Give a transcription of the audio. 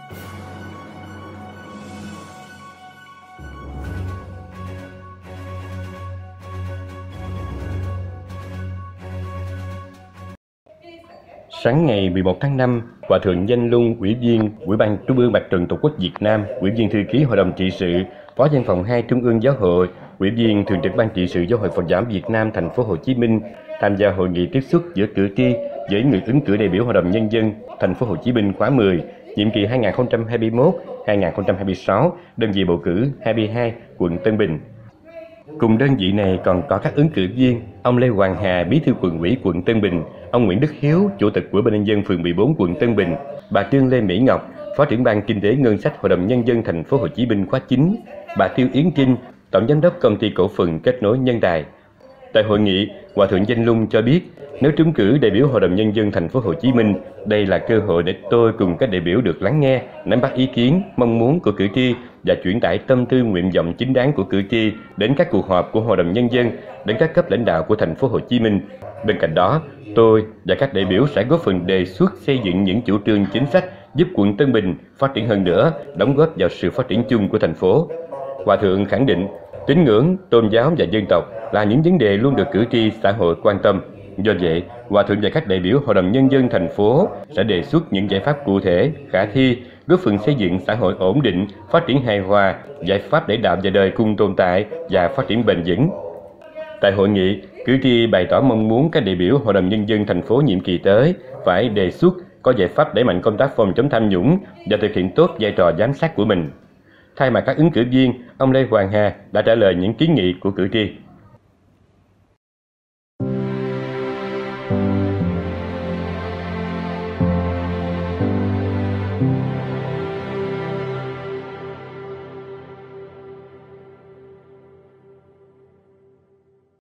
Sáng ngày 11 tháng 5, Hòa thượng Danh Luân, Ủy viên Ủy ban Trung ương Mặt trận Tổ quốc Việt Nam, Ủy viên thư ký Hội đồng trị sự, Phó Văn phòng 2 Trung ương Giáo hội, Ủy viên Thường trực Ban trị sự Giáo hội Phật giáo Việt Nam thành phố Hồ Chí Minh tham gia hội nghị tiếp xúc giữa cử tri với người ứng cử đại biểu Hội đồng Nhân dân thành phố Hồ Chí Minh khóa 10, nhiệm kỳ 2021-2026, đơn vị bầu cử 22, quận Tân Bình. Cùng đơn vị này còn có các ứng cử viên ông Lê Hoàng Hà, Bí thư Quận ủy quận Tân Bình, ông Nguyễn Đức Hiếu, Chủ tịch Ủy ban nhân dân phường 14 quận Tân Bình, bà Trương Lê Mỹ Ngọc, Phó trưởng ban Kinh tế Ngân sách Hội đồng Nhân dân thành phố Hồ Chí Minh khóa 9, bà Tiêu Yến Trinh, Tổng giám đốc Công ty Cổ phần Kết nối Nhân Đài. Tại hội nghị, Hòa thượng Danh Luân cho biết, nếu trúng cử đại biểu Hội đồng Nhân dân thành phố Hồ Chí Minh, đây là cơ hội để tôi cùng các đại biểu được lắng nghe, nắm bắt ý kiến, mong muốn của cử tri và chuyển tải tâm tư nguyện vọng chính đáng của cử tri đến các cuộc họp của Hội đồng Nhân dân, đến các cấp lãnh đạo của thành phố Hồ Chí Minh. Bên cạnh đó, tôi và các đại biểu sẽ góp phần đề xuất xây dựng những chủ trương chính sách giúp quận Tân Bình phát triển hơn nữa, đóng góp vào sự phát triển chung của thành phố. Hòa thượng khẳng định, tín ngưỡng, tôn giáo và dân tộc là những vấn đề luôn được cử tri xã hội quan tâm. Do vậy, Hòa thượng và các đại biểu Hội đồng Nhân dân thành phố sẽ đề xuất những giải pháp cụ thể, khả thi, góp phần xây dựng xã hội ổn định, phát triển hài hòa, giải pháp để đạo và đời cùng tồn tại và phát triển bền vững. Tại hội nghị, cử tri bày tỏ mong muốn các đại biểu Hội đồng Nhân dân thành phố nhiệm kỳ tới phải đề xuất có giải pháp đẩy mạnh công tác phòng chống tham nhũng và thực hiện tốt vai trò giám sát của mình. Thay mặt các ứng cử viên, ông Lê Hoàng Hà đã trả lời những kiến nghị của cử tri.